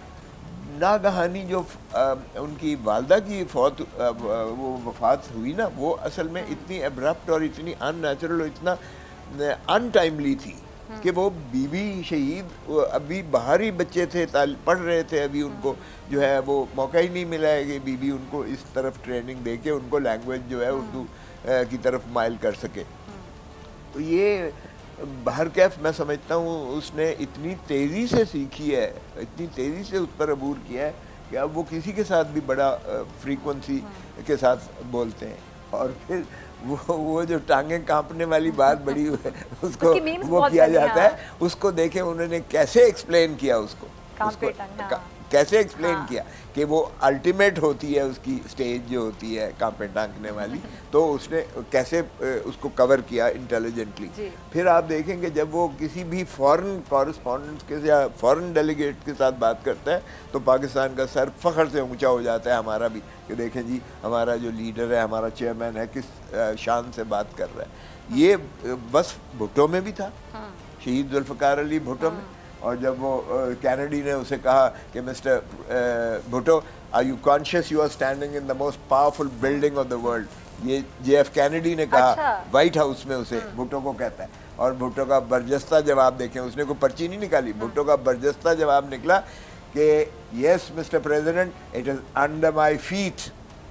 नागहानी जो आ, उनकी वालदा की फौत आ, वो वफात हुई ना, वो असल में इतनी एब्रप्ट और इतनी अननेचुरल और इतना अनटाइमली थी कि वो बीबी शहीद अभी बाहर ही बच्चे थे, पढ़ रहे थे, अभी उनको जो है वो मौका ही नहीं मिला है कि बीबी उनको इस तरफ ट्रेनिंग दे के उनको लैंग्वेज जो है उर्दू की तरफ माइल कर सके। तो ये बाहर कैफ मैं समझता हूँ उसने इतनी तेज़ी से सीखी है, इतनी तेज़ी से उस पर अबूर किया है कि अब वो किसी के साथ भी बड़ा फ्रीक्वेंसी के साथ बोलते हैं, और फिर वो वो जो टांगे कांपने वाली बात बड़ी है उसको वो किया जाता है, उसको देखें उन्होंने कैसे एक्सप्लेन किया, उसको, उसको कैसे एक्सप्लेन हाँ। किया कि वो अल्टीमेट होती है उसकी स्टेज जो होती है कांपे टांगने वाली, तो उसने कैसे उसको कवर किया इंटेलिजेंटली। फिर आप देखेंगे जब वो किसी भी फॉरेन कॉरेस्पॉन्डेंट के या फॉरेन डेलीगेट के साथ बात करता है तो पाकिस्तान का सर फ़ख्र से ऊंचा हो जाता है, हमारा भी, कि देखें जी हमारा जो लीडर है, हमारा चेयरमैन है, किस शान से बात कर रहा है। ये बस भुट्टो में भी था, शहीद जुल्फ़िकार अली भुट्टो में, और जब वो कैनेडी ने उसे कहा कि mister Bhutto are you conscious you are standing in the most powerful building of the world, ये जे एफ कैनेडी ने कहा अच्छा। वाइट हाउस में उसे भुट्टो को कहता है, और भुट्टो का बरजस्ता जवाब देखें, उसने कोई पर्ची नहीं निकाली, भुट्टो का बरजस्ता जवाब निकला कि yes mister president it is under my feet,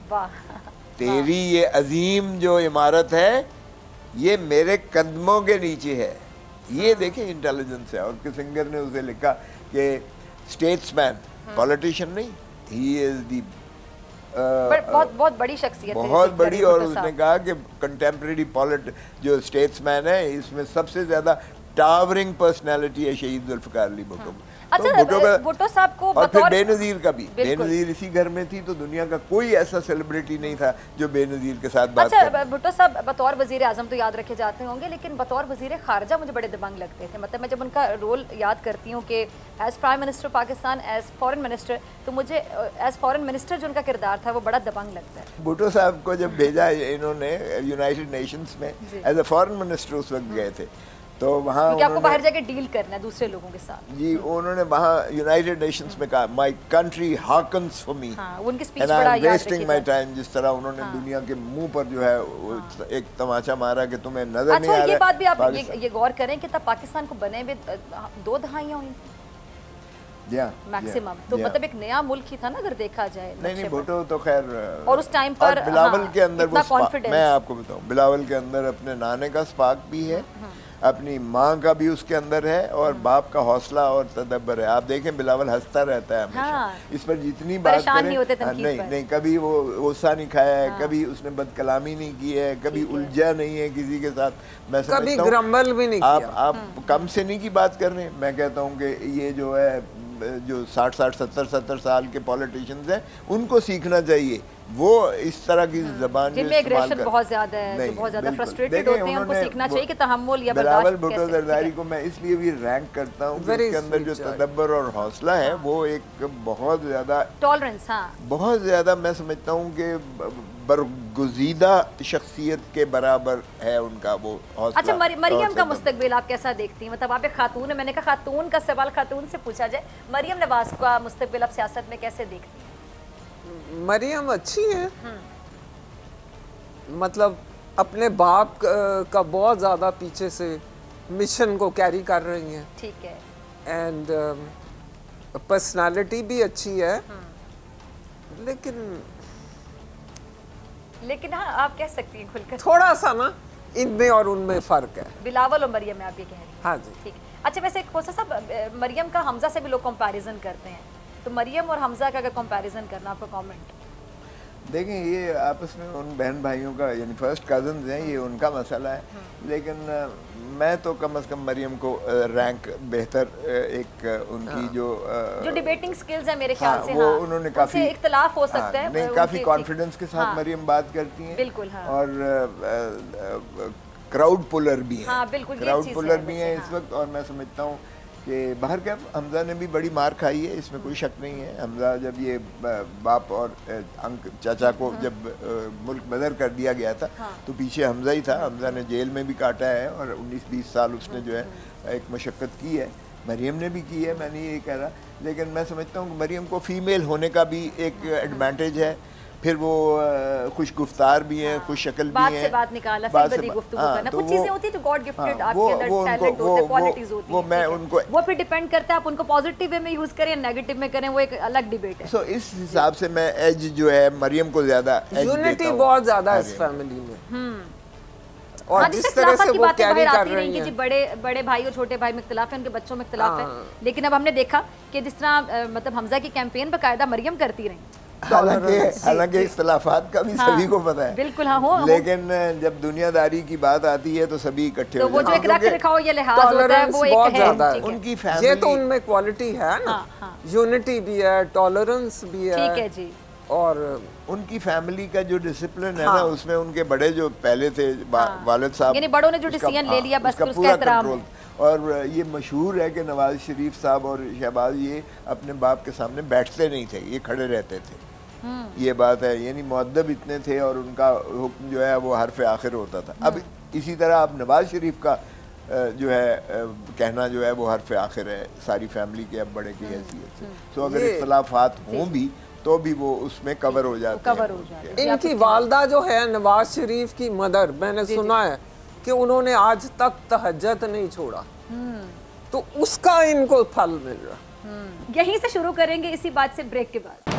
तेरी ये अजीम जो इमारत है ये मेरे कदमों के नीचे है। ये देखें इंटेलिजेंस है। और किसिंगर ने उसे लिखा कि स्टेट्समैन, पॉलिटिशियन नहीं, ही इज़ द बहुत बहुत बड़ी शख्सियत है, बहुत बड़ी। और उसने कहा कि कंटेम्प्रेरी पॉलिट जो स्टेट्समैन है इसमें सबसे ज्यादा टावरिंग पर्सनालिटी है शहीद जुल्फिकार अली भुट्टो। अच्छा, भुट्टो का भुट्टो साहब को और फिर बतौर बेनज़ीर का भी, बेनज़ीर इसी घर में थी तो दुनिया का कोई ऐसा सेलिब्रिटी नहीं था जो बेनज़ीर के साथ बात अच्छा, करे। भुट्टो साहब बतौर वजीर आजम तो याद रखे जाते होंगे, लेकिन बतौर वजीर खारजा मुझे बड़े दबंग लगते थे। मतलब मैं जब उनका रोल याद करती हूँ कि as prime minister Pakistan, as foreign minister, तो मुझे एज फॉरेन मिनिस्टर जो उनका किरदार था वो बड़ा दबंग लगता है। भुट्टो साहब को जब भेजा इन्होंने यूनाइटेड नेशंस में एज ए फॉरेन मिनिस्टर उस वक्त गए थे, तो वहाँ आपको बाहर जाके डील करना है दूसरे लोगों के साथ जी। उन्होंने वहाँ यूनाइटेड नेशंस में कहा my country harkens for me, हाँ, उनकी स्पीच बड़ा याद वेस्टिंग माय टाइम। जिस तरह उन्होंने हाँ। दुनिया के मुंह पर जो है हाँ। एक तमाचा मारा कि तुम्हें नजर अच्छा, नहीं आ रहा। ये बात भी आप ये, ये गौर करें कि तब पाकिस्तान को बने हुए दो दहाइयाँ हुई थी मैक्सिमम, तो मतलब एक नया मुल्क ही था ना अगर देखा जाए। नहीं नहीं, भुट्टो तो खैर, और उस टाइम पर बिलावल के अंदर वो कॉन्फिडेंस, मैं आपको बताऊं, बिलावल के अंदर अपने नाने का स्पार्क भी है, अपनी माँ का भी उसके अंदर है, और बाप का हौसला और तदब्बर है। आप देखें बिलावल हंसता रहता है हमेशा। हाँ। इस पर जितनी बात करें नहीं, होते हाँ, नहीं नहीं कभी वो गुस्सा नहीं खाया है, हाँ। कभी उसने बदकलामी नहीं की है, कभी उलझा नहीं है किसी के साथ। मैं कभी ग्रम्बल भी नहीं आप किया। आप कम से नहीं की बात कर रहे हैं। मैं कहता हूँ कि ये जो है जो साठ साठ सत्तर सत्तर साल के पॉलिटिशियंस हैं उनको सीखना चाहिए वो इस तरह की ज़बान जिनमें एग्रेशन बहुत ज़्यादा है, जो बहुत ज़्यादा फ्रस्ट्रेटेड होते हैं, उनको सीखना चाहिए कि तहम्मुल या बर्दाश्त कैसे। भुट्टो ज़रदारी को मैं इसलिए भी रैंक करता हूँ कि उसके अंदर जो तदब्बर और हौसला है वो एक बहुत ज़्यादा टॉलरेंस, हाँ, बहुत ज़्यादा मैं समझता हूँ कि बरगुज़ीदा शख्सियत के बराबर है उनका वो हौसला। अच्छा, मर, मरियम का मुस्तकबिल आप कैसा देखती हैं? मतलब आप एक खातून है, मैंने कहा खातून का सवाल खातून से पूछा जाए, मरियम नवाज का मुस्तकबिल आप सियासत में कैसे देखती हैं? मरियम अच्छी है, मतलब अपने बाप का बहुत ज़्यादा पीछे से मिशन को कैरी कर रही हैं। ठीक है। एंड पर्सनालिटी भी अच्छी है, लेकिन लेकिन हाँ आप कह सकती हैं खुलकर थोड़ा सा ना इनमें और उनमें फ़र्क है। बिलावल और मरियम में आप ये कह रही हैं? हाँ जी। ठीक। अच्छा, वैसे खोसा साहब, मरियम का हमजा से भी लोग कंपैरिजन करते हैं, तो मरियम और हमजा का अगर कंपैरिजन करना, आपका कमेंट? देखें, ये आपस में उन बहन भाइयों का यानी फर्स्ट कजन्स हैं, ये उनका मसला है, लेकिन मैं तो कम अज़ कम मरियम को रैंक बेहतर एक उनकी जो जो डिबेटिंग स्किल्स है मेरे ख्याल से, वो हाँ, उन्होंने काफ़ी इख्तलाफ हो सकता है, नहीं काफ़ी कॉन्फिडेंस के साथ मरियम बात करती हैं, बिल्कुल, और क्राउड पुलर भी हैं, क्राउड पुलर भी हैं इस वक्त। और मैं समझता हूँ कि बाहर क्या हमजा ने भी बड़ी मार खाई है, इसमें कोई शक नहीं है। हमजा जब ये बाप और अंक चाचा को जब मुल्क बदर कर दिया गया था, हाँ। तो पीछे हमजा ही था। हमजा ने जेल में भी काटा है और उन्नीस बीस साल उसने जो है एक मशक्क़त की है। मरियम ने भी की है, मैं नहीं ये कह रहा, लेकिन मैं समझता हूँ कि मरियम को फ़ीमेल होने का भी एक एडवांटेज है। फिर वो खुश गुफ्तार भी हैं, खुश शक्ल भी हैं, बात से बात निकाला, बात से गुफ्तगू करना, कुछ चीजें होती है जो गॉड गिफ्टेड आपके अंदर टैलेंट होता है, क्वालिटीज होती है, वो मैं उनको वो फिर डिपेंड करता है आप उनको पॉजिटिव वे में यूज करें या नेगेटिव में करें, वो एक अलग डिबेट है। सो इस हिसाब से मैं एज जो है मरियम को ज्यादा यूनिटी बहुत ज्यादा है इस फैमिली में, और जिस तरह से वो कैरी कर रही हैं, बड़े बड़े भाई और छोटे भाई में इख्तिलाफ है, उनके बच्चों में इख्तिलाफ है, लेकिन अब हमने देखा कि जिस तरह मतलब हमजा की कैंपेन बाकायदा मरियम करती रही, हालांकि हालांकि इख्तिलाफात का भी हाँ, सभी को पता है, बिल्कुल हाँ, हो, लेकिन जब दुनियादारी की बात आती है तो सभी इकट्ठे तो हो जाते हैं। वो जो एक रख रखाव ये लिहाज होता है वो एक है, उनकी फैमिली, ये तो उनमें क्वालिटी है ना, यूनिटी भी है, टॉलरेंस भी है, ठीक है जी। और उनकी फैमिली का जो डिसिप्लिन है ना, उसमें उनके बड़े जो पहले थे वालिद साहब, यानी बड़ों ने जो डिसीजन ले लिया बस उसका एहतराम। और ये मशहूर है कि नवाज शरीफ साहब और शहबाज ये अपने बाप के सामने बैठते नहीं थे, ये खड़े रहते थे, ये बात है, यानी मुअद्दब इतने थे और उनका हुक्म जो है वो हरफ आखिर होता था। अब इसी तरह अब नवाज शरीफ का जो है कहना जो है वो हरफ आखिर है सारी फैमिली के अब बड़े की हैसियत से। तो अगर इख्तलाफात हों भी तो भी वो उसमें कवर हो जाते कवर हो जाते हैं। इनकी वालदा जो है नवाज शरीफ की मदर, मैंने सुना है कि उन्होंने आज तक तहज्जुद नहीं छोड़ा, तो उसका इनको फल मिल रहा। यहीं से शुरू करेंगे इसी बात से ब्रेक के बाद।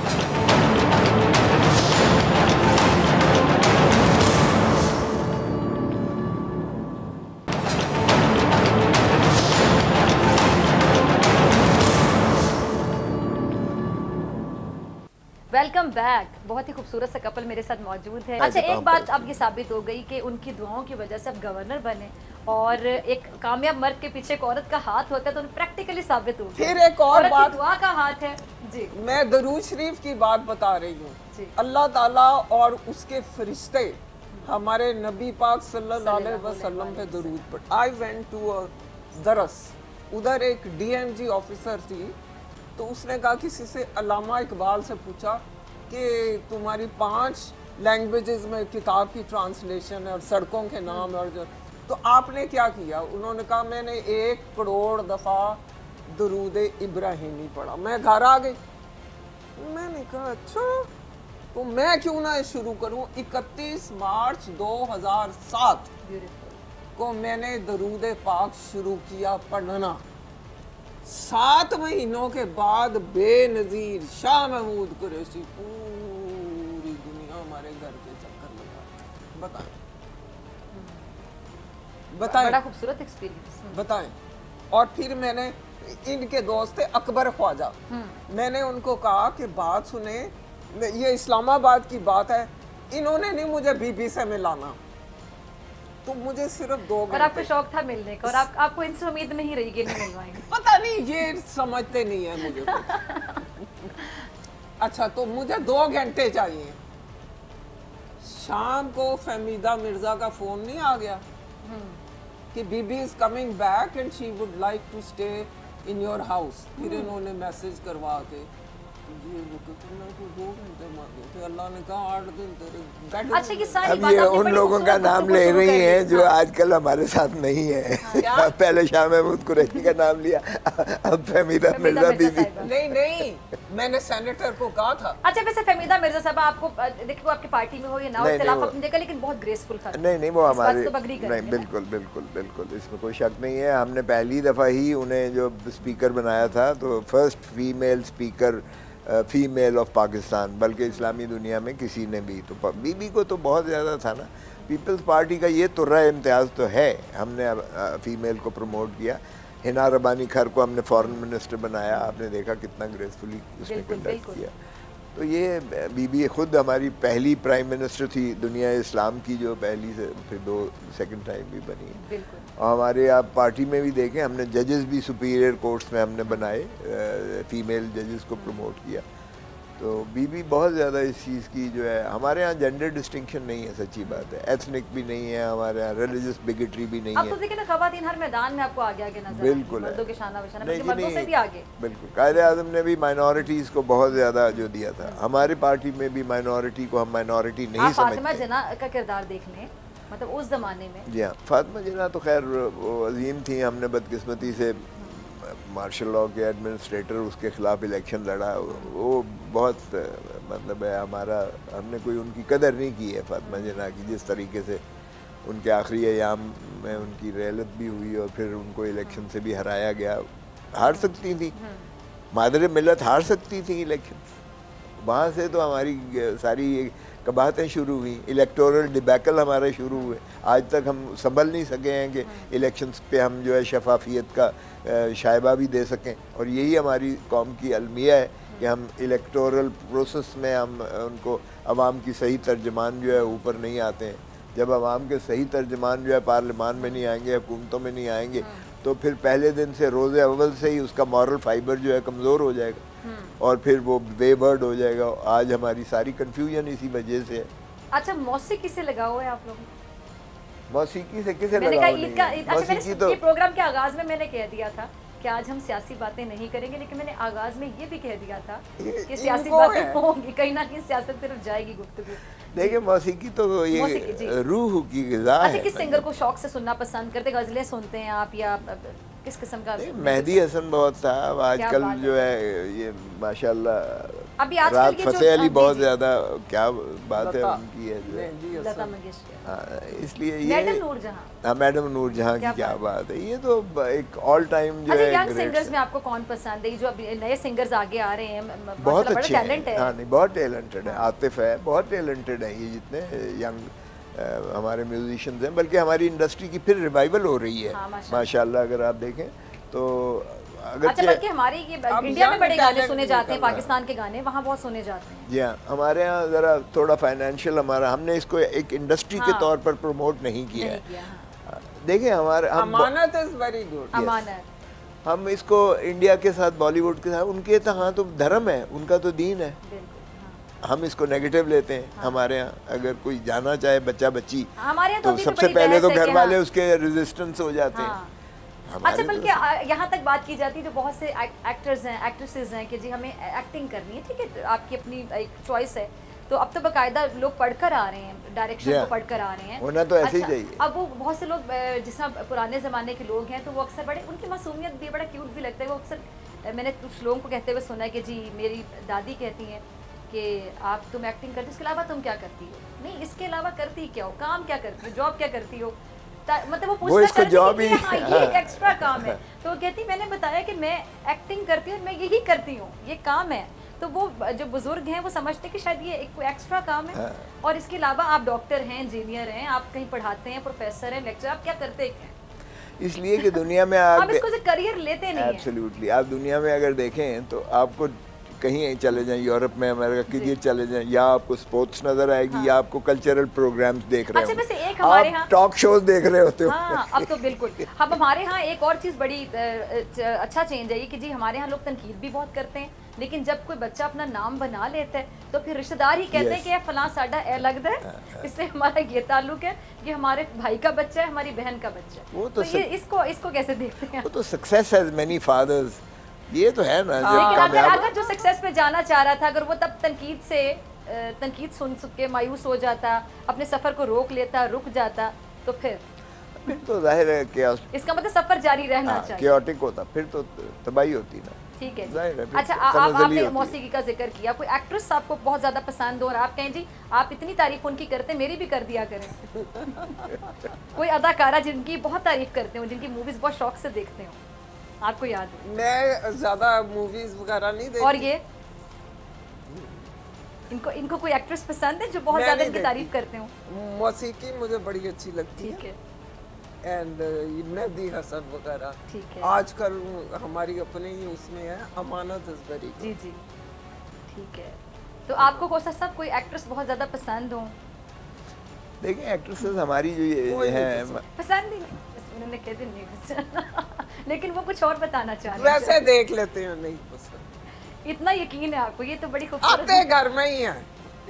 Welcome back. बहुत ही खूबसूरत सा कपल मेरे साथ मौजूद है। अच्छा, एक बात अब ये साबित हो गई कि उनकी दुआओं की वजह से अब गवर्नर बने और एक कामयाब मर्द के पीछे एक औरत का हाथ होता है, तो प्रैक्टिकली साबित हो गया। फिर एक और बात, दुआ का हाथ है जी। मैं दरूद शरीफ की बात बता रही हूँ। अल्लाह ताला और उसके फरिश्ते हमारे नबी पाक सल्लल्लाहु अलैहि वसल्लम पे दरूद पढ़। आई वेंट टू अ दरस, उधर एक डीएमजी ऑफिसर थी, तो उसने कहा किसी से अल्लामा इकबाल से पूछा कि तुम्हारी पांच लैंग्वेजेस में किताब की ट्रांसलेशन है और सड़कों के नाम और जो, तो आपने क्या किया? उन्होंने कहा मैंने एक करोड़ दफ़ा दरूद इब्राहिमी पढ़ा। मैं घर आ गई, मैंने कहा अच्छा तो मैं क्यों ना शुरू करूं। इकतीस मार्च दो हज़ार सात को मैंने दरूद पाक शुरू किया पढ़ना। सात महीनों के बाद बेनजीर शाह महमूद कुरैशी पूरी दुनिया हमारे घर के चक्कर लगा। बताएं बताएं बड़ा खूबसूरत एक्सपीरियंस बताएं। और फिर मैंने, इनके दोस्त थे अकबर ख्वाजा, मैंने उनको कहा कि बात सुने, ये इस्लामाबाद की बात है, इन्होंने नहीं मुझे बीबी से मिलाना, तो मुझे सिर्फ दो घंटे। और आपको शौक था मिलने का और आप, आपको इनसे उम्मीद नहीं रही कि नहीं मिलवाएंगे। पता नहीं, ये समझते नहीं है मुझे अच्छा, तो मुझे दो घंटे चाहिए। शाम को फहमीदा मिर्जा का फोन नहीं आ गया कि Bibi is coming back and she would like to stay in your house. फिर इन्होंने मैसेज करवा के ये दो घंटे मांगे थे, अल्लाह ने कहा आठ दिन तेरे। अच्छा, ये सारी अब ये उन लोगों का नाम ले रही हैं जो आजकल हमारे साथ नहीं है। पहले शाह महमूद कुरैशी का नाम लिया, अब फहमीदा मिर्जा बीबी। नहीं नहीं, मैंने सेनेटर को कहा था। अच्छा, वैसे फहमीदा मिर्जा साहब आपको देखो, आपकी पार्टी में हो या ना हो, इख्तिलाफ अपनी जगह, लेकिन बहुत ग्रेसफुल था। नहीं नहीं, वो हमारे नहीं, बिल्कुल बिल्कुल बिल्कुल, इसमें कोई शक नहीं है। हमने पहली दफ़ा ही उन्हें जो स्पीकर बनाया था, तो first female speaker female of Pakistan, बल्कि इस्लामी दुनिया में किसी ने भी। तो बीबी को तो बहुत ज़्यादा था ना। पीपल्स पार्टी का ये तुर्रा इम्तियाज़ तो है, हमने फ़ीमेल को प्रमोट किया। हिना रबानी खर को हमने फॉरेन मिनिस्टर बनाया, आपने देखा कितना ग्रेसफुली उसने कंडक्ट किया। तो ये बीबी खुद हमारी पहली प्राइम मिनिस्टर थी दुनिया इस्लाम की, जो पहली से फिर दो सेकंड टाइम भी बनी है। और हमारे आप पार्टी में भी देखें, हमने जजेस भी सुपीरियर कोर्ट्स में हमने बनाए, फीमेल जजेस को प्रमोट किया। तो बीबी बहुत ज़्यादा इस चीज़ की जो है, हमारे यहाँ जेंडर डिस्टिंक्शन नहीं है, सच्ची बात है। एथनिक भी नहीं है हमारे यहाँ, रिलीजियस बिगेटरी भी नहीं है। अब तो देखिए ना, खवातीन हर मैदान में आपको आगे आगे नजर बिल्कुल मर्दों के शाना बशाना, बल्कि मर्दों से भी आगे। बिल्कुल, कायदे आज़म ने भी माइनॉरिटीज़ को बहुत ज़्यादा जो दिया था। हमारी पार्टी में भी माइनॉरिटी को हम माइनॉरिटी नहीं समझते। फातिमा जिन्ना का किरदार देख लें, मतलब उस ज़माने में। जी हाँ, फातिमा जिन्ना तो खैर वो अजीम थी। हमने बदकिस्मती से मार्शल लॉ के एडमिनिस्ट्रेटर, उसके ख़िलाफ़ इलेक्शन लड़ा। वो बहुत मतलब है हमारा, हमने कोई उनकी कदर नहीं की है फातिमा जिन्ना की। जिस तरीके से उनके आखिरी अयाम में उनकी रेलत भी हुई और फिर उनको इलेक्शन से भी हराया गया। हार सकती थी, मादर मिलत हार सकती थी इलेक्शन। वहाँ से तो हमारी सारी कबाहतें शुरू हुई, इलेक्टोरल डिबैकल हमारे शुरू हुए। आज तक हम संभल नहीं सके हैं कि इलेक्शंस पे हम जो है शफाफियत का शायबा भी दे सकें। और यही हमारी कौम की अलमिया है कि हम इलेक्टोरल प्रोसेस में हम उनको अवाम की सही तर्जमान जो है ऊपर नहीं आते हैं। जब अवाम के सही तर्जमान जो है पार्लियामान में नहीं आएंगे, हुकूमतों में नहीं आएंगे, तो फिर पहले दिन से रोज़े अव्वल से ही उसका मॉरल फाइबर जो है कमज़ोर हो जाएगा और फिर वो वेवर्ड हो जाएगा। आज हमारी सारी कन्फ्यूजन इसी वजह से है। अच्छा, मौसीकी से लगाओ है आप लोग? मौसीकी से किसे मैंने लगाओ कहा ईद का, अच्छा मैंने तो... ये प्रोग्राम के आगाज़ में मैंने कह दिया था कि आज हम सियासी बातें नहीं करेंगे, लेकिन मैंने आगाज़ में ये भी कह दिया था कि सियासी बातें होंगी, कहीं ना कहीं सियासत तरफ जाएगी गुफ्तगू। देखिए, मौसीकी तो ये रूह की ग़िज़ा है। अच्छा, किस सिंगर को शौक से सुनना पसंद करते? गज़लें सुनते हैं आप या किस किस्म का? मेहदी हसन बहुत था। आजकल जो है ये माशाल्लाह अभी आजकल राहत फ़तेह अली बहुत ज़्यादा, क्या बात है उनकी है जो है, लता मंगेशकर। हाँ, इसलिए ये मैडम नूरजहां, हाँ मैडम नूरजहां की क्या बात है। ये तो एक ऑल टाइम जो है। यंग सिंगर्स में आपको कौन पसंद है? जो अभी नए सिंगर्स आगे आ रहे हैं, बहुत अच्छे टैलेंट है। हाँ नहीं, बहुत टैलेंटेड है। आतिफ है, बहुत टैलेंटेड है। ये जितने यंग हमारे म्यूजिशियंस हैं, बल्कि हमारी इंडस्ट्री की फिर रिवाइवल हो रही है। हाँ, माशाल्लाह अगर आप देखें तो अगर अच्छा, बल्कि हमारे ये इंडिया में बड़े गाने सुने जाते हैं, पाकिस्तान के गाने वहाँ बहुत सुने जाते हैं। जी हाँ, हमारे यहाँ ज़रा थोड़ा फाइनेंशियल, हमारा हमने इसको एक इंडस्ट्री हाँ, के तौर पर प्रमोट नहीं किया नहीं है। हाँ। देखिए हमारे Amanat is very good, Amanat हम इसको इंडिया के साथ, बॉलीवुड के साथ, उनके यहाँ तो धर्म है, उनका तो दीन है, हम इसको नेगेटिव लेते हैं। हाँ। हमारे यहाँ अगर कोई जाना चाहे बच्चा बच्ची हमारे तो, तो सबसे पहले तो घर वाले हाँ। उसके रेजिस्टेंस हो जाते हाँ। हैं। अच्छा, बल्कि यहाँ तक बात की जाती है जो बहुत से एक्टर्स हैं, एक्ट्रेसेस हैं कि जी हमें एक्टिंग करनी है, ठीक है, आपकी अपनी एक चॉइस है, तो अब तो बाकायदा लोग पढ़कर आ रहे हैं, डायरेक्शन को पढ़कर आ रहे हैं, होना तो ऐसे ही चाहिए। अब वो बहुत से लोग जिस तरह पुराने ज़माने के लोग हैं तो वो अक्सर बड़े, उनकी मासूमियत भी बड़ा क्यूट भी लगता है। वो अक्सर मैंने कुछ लोगों को कहते हुए सुना है कि जी मेरी दादी कहती हैं कि आप तुम एक्टिंग करती हो, इसके अलावा तुम क्या करती हो? नहीं, इसके अलावा करती क्या हो, काम क्या करती हो, जॉब क्या करती हो? मतलब वो पूछना जॉब ही हाँ, ये एक एक्स्ट्रा काम है। तो वो कहती मैंने बताया कि मैं एक्टिंग करती हूँ, मैं यही करती हूँ, ये काम है। तो वो जो बुजुर्ग हैं वो समझते हैं कि शायद ये एक एक्स्ट्रा काम है हाँ। और इसके अलावा आप डॉक्टर हैं, इंजीनियर हैं, आप कहीं पढ़ाते हैं, प्रोफेसर हैं, लेक्चर, आप क्या करते हैं? इसलिए कि दुनिया में आप इसको से करियर लेते नहीं हैं। एब्सोल्युटली, आप दुनिया में अगर देखें तो आपको कहीं चले जाएं, यूरोप में, अमेरिका किधर चले जाएं, या आपको स्पोर्ट्स नजर आएगी हाँ। या आपको कल्चरल प्रोग्राम्स देख रहे अच्छा, हो एक हमारे आप टॉक शोज देख रहे होते हो हाँ, अब तो बिल्कुल। हम हमारे यहाँ एक और चीज़ बड़ी अच्छा चेंज है ये कि जी हमारे यहाँ लोग तनकीद भी बहुत करते हैं, लेकिन जब कोई बच्चा अपना नाम बना लेता है तो फिर रिश्तेदार ही कहते हैं कि फलां साडा ए लगता है, इससे हमारा ये ताल्लुक है, ये हमारे भाई का बच्चा है, हमारी बहन का बच्चा है। वो तो, तो ये इसको इसको कैसे देखते हैं? वो तो सक्सेस हैज मेनी फादर्स, ये तो है ना। लेकिन अगर अगर जो सक्सेस पे जाना चाह रहा था, अगर वो तब तनकीद से तनकीद सुन के मायूस हो जाता, अपने सफर को रोक लेता, रुक जाता, तो फिर फिर तो जाहिर है कि इसका मतलब सफर जारी रहना चाहिए, क्योटिक होता, फिर तो तबाही होती ना। ठीक है, है अच्छा, आप आपने मौसीकी का जिक्र किया, कोई एक्ट्रेस आपको बहुत ज्यादा पसंद हो और आप कहें जी आप इतनी तारीफ उनकी करते हैं, मेरी भी कर दिया करें। कोई अदाकारा जिनकी बहुत तारीफ करते हो, जिनकी मूवीज बहुत शौक से देखते हो, आपको याद है? मैं ज्यादा मूवीज वगैरह नहीं देखती। और ये इनको इनको कोई एक्ट्रेस पसंद है जो बहुत ज्यादा इनकी तारीफ करते हो? मौसीकी मुझे बड़ी अच्छी लगती है, ठीक है, एंड मेहदी हसन वगैरह, ठीक है, आजकल हमारी अपने ही उसमें है, अमानत इज वेरी गुड। जी जी, ठीक है। तो आपको कौन सा सब कोई एक्ट्रेस बहुत ज्यादा पसंद हो? देखिए एक्ट्रेसेस हमारी जो ये है पसंद ही नहीं, मैंने कह दी नहीं पसंद, लेकिन वो कुछ और बताना चाह रहे हैं, वैसे देख लेते हैं, नहीं पसंद। इतना यकीन है आपको? ये तो बड़ी खूबसूरत आते घर में ही है।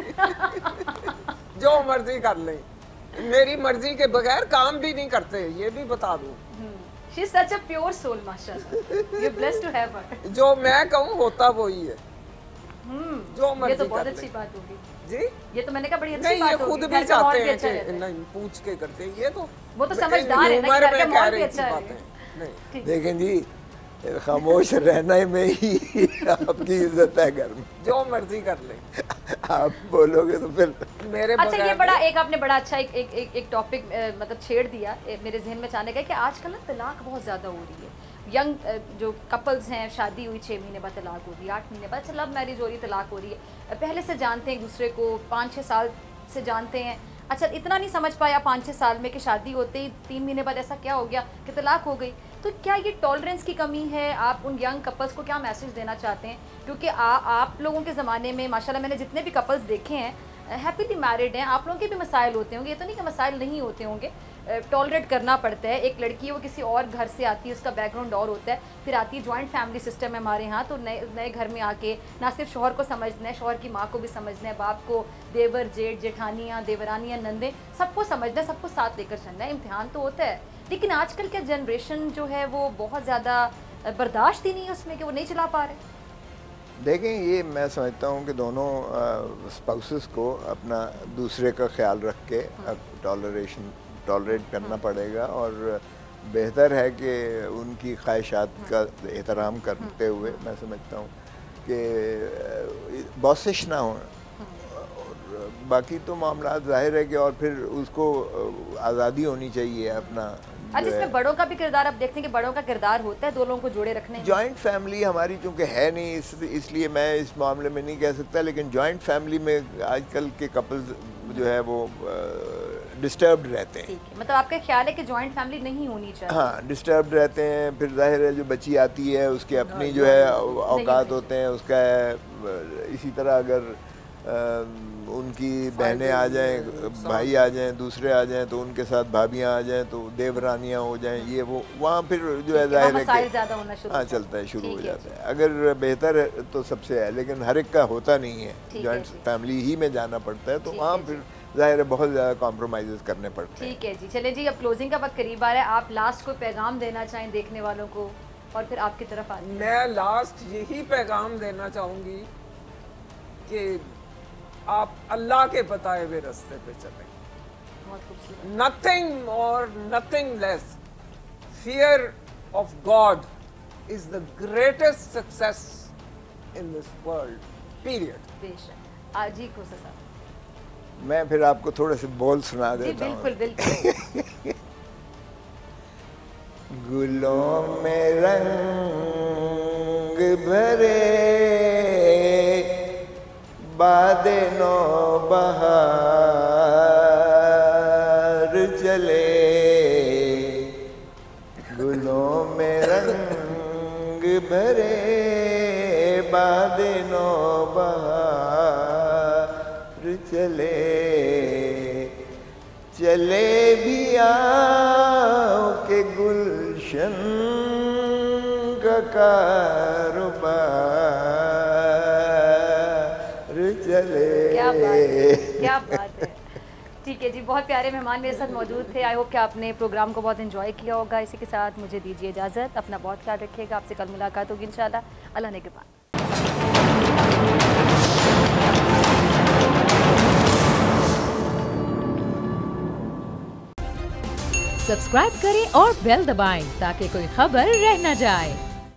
जो मर्जी कर ले, मेरी मर्जी के बगैर काम भी नहीं करते, ये भी बता दूं। She is such a pure soul, माशाल्लाह। You're blessed to have her। जो मैं कहूँ होता वही है। हम्म, जो मर्जी ये तो बहुत अच्छी बात होगी जी। ये तो मैंने कहा बड़ी अच्छी नहीं, बात होगी। ये खुद भी चाहते हैं कि नहीं पूछ के करते हैं, ये तो वो तो समझदार है ना कि घर का माहौल भी अच्छा है। देखें जी, खामोश रहना में ही आपकी इज्जत है घर में, जो मर्जी कर ले। आप बोलोगे तो फिर मेरे अच्छा, ये बड़ा एक आपने बड़ा अच्छा एक एक एक, एक टॉपिक मतलब छेड़ दिया मेरे जहन में अचानक है कि आजकल ना तलाक बहुत ज़्यादा हो रही है। यंग जो कपल्स हैं, शादी हुई छः महीने बाद तलाक हो रही है, आठ महीने बाद अच्छा लव मैरिज हो रही है, तलाक हो रही है, पहले से जानते हैं एक दूसरे को, पाँच छः साल से जानते हैं, अच्छा इतना नहीं समझ पाया पाँच छः साल में कि शादी होते ही तीन महीने बाद ऐसा क्या हो गया कि तलाक हो गई। तो क्या ये टॉलरेंस की कमी है? आप उन यंग कपल्स को क्या मैसेज देना चाहते हैं? क्योंकि आ, आप लोगों के ज़माने में माशाल्लाह मैंने जितने भी कपल्स देखे हैं हैप्पीली मैरिड हैं, आप लोगों के भी मसाइल होते होंगे, ये तो नहीं कि मसाइल नहीं होते होंगे, टॉलरेट करना पड़ता है। एक लड़की है वो किसी और घर से आती है, उसका बैकग्राउंड और होता है, फिर आती है जॉइंट फैमिली सिस्टम है हमारे यहाँ, तो नए नए घर में आके ना सिर्फ शौहर को समझना है, शौहर की माँ को भी समझना है, बाप को, देवर जेठ जेठानियाँ देवरानियाँ नंदे सबको समझना है, सबको साथ लेकर चलना है। इम्तिहान तो होता है, लेकिन आजकल का जनरेशन जो है वो बहुत ज़्यादा बर्दाश्त ही नहीं है उसमें कि वो नहीं चला पा रहे। देखें, ये मैं समझता हूँ कि दोनों स्पाउसेस को अपना दूसरे का ख्याल रख के टॉलरेशन टॉलरेट करना पड़ेगा, और बेहतर है कि उनकी ख्वाहिशात का एहतराम करते हुए मैं समझता हूँ कि बॉसिश ना हो, और बाकी तो मामला जाहिर है कि और फिर उसको आज़ादी होनी चाहिए अपना। अच्छा, इसमें बड़ों का भी किरदार आप देखते हैं कि बड़ों का किरदार होता है दो लोगों को जोड़े रखने में। जॉइंट फैमिली हमारी चूँकि है नहीं, इस इसलिए मैं इस मामले में नहीं कह सकता, लेकिन जॉइंट फैमिली में आजकल के कपल्स जो है वो डिस्टर्ब्ड रहते हैं। मतलब आपका ख्याल है कि जॉइंट फैमिली नहीं होनी चाहिए? हाँ, डिस्टर्ब्ड रहते हैं। फिर जाहिर है जो बच्ची आती है उसके अपनी जो है औकात होते हैं, उसका है। इसी तरह अगर आ, उनकी बहनें आ जाएं, भाई आ जाएं, दूसरे आ जाएं, तो उनके साथ भाभियाँ आ जाएं, तो देवरानियाँ हो जाएं, ये वो, वहाँ फिर जो है जाहिर है कि हाँ चलता है, शुरू हो जाता है। अगर बेहतर है तो सबसे है, लेकिन हर एक का होता नहीं है, जॉइंट फैमिली ही में जाना पड़ता है, तो वहाँ फिर जाहिर है बहुत ज़्यादा कॉम्प्रोमाइज़ करने पड़ते हैं। ठीक है जी, चले जी, अब क्लोजिंग का वक्त करीब आ रहा है, आप लास्ट कोई पैगाम देना चाहें देखने वालों को, और फिर आपकी तरफ आते हैं। मैं लास्ट यही पैगाम देना चाहूँगी कि आप अल्लाह के बताए हुए रास्ते पे चलें। नथिंग और nothing less, fear of God is the greatest success in this world, period. बेशक। आज ही को ससा मैं फिर आपको थोड़े से बोल सुना देता हूँ। बिल्कुल बिल्कुल। गुलों में रंग भरे बादे नो बहार चले, गुलों में रंग भरे बादे नो बहार चले, चले भी आओ के गुलशन का कारोबार चले। क्या बात है, क्या बात है। ठीक है जी, बहुत प्यारे मेहमान मेरे साथ मौजूद थे। आई होप कि आपने प्रोग्राम को बहुत एंजॉय किया होगा। इसी के साथ मुझे दीजिए इजाज़त, अपना बहुत ख्याल रखिएगा। आपसे कल मुलाकात होगी इंशाल्लाह। अल्लाह ने के बाद। सब्सक्राइब करें और बेल दबाएं ताकि कोई खबर रह न जाए।